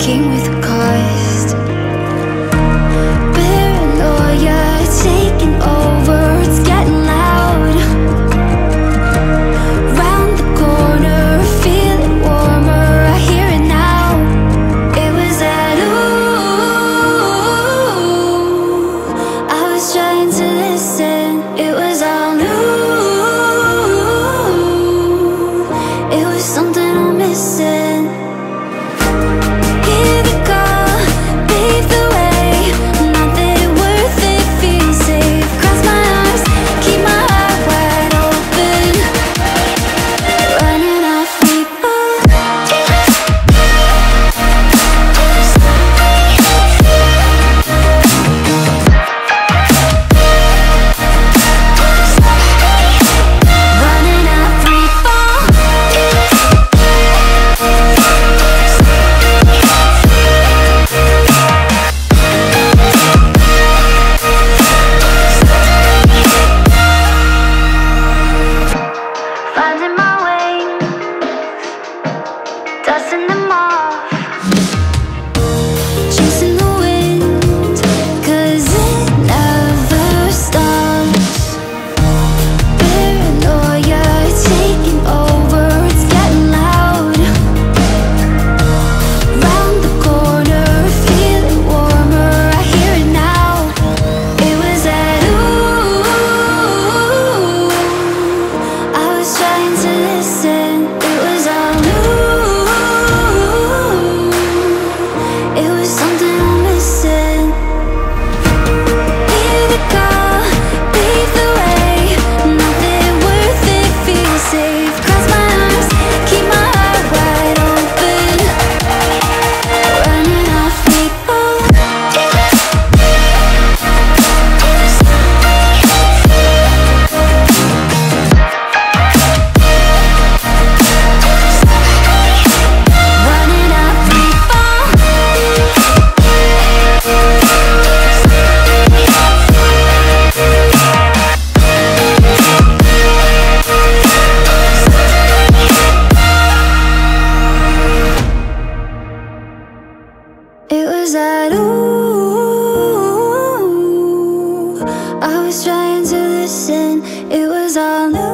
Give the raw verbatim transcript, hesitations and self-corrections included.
came with a cost. Paranoia taking over, it's getting loud. Round the corner, feel it warmer, I hear it now. It was that ooh, I was trying to listen, it was all new. It was something I'm missing. Hear the call, pave the way. Nothing worth it feels safe. Cross my arms, keep my heart wide open. Running off people. Running off people. Finding my wings, dusting them off, chasing the wind, 'cause it never stops. Paranoia taking over, it's getting loud. Round the corner, feel it warmer, I hear it now. It was that ooh, I was trying to listen, it was all new. It was something I'm missing. Hear the call, pave the way. Nothing worth it feels safe. Cross my arms, keep my heart wide open. Running off people. Running off people. It was that ooh, I was trying to listen, it was all new.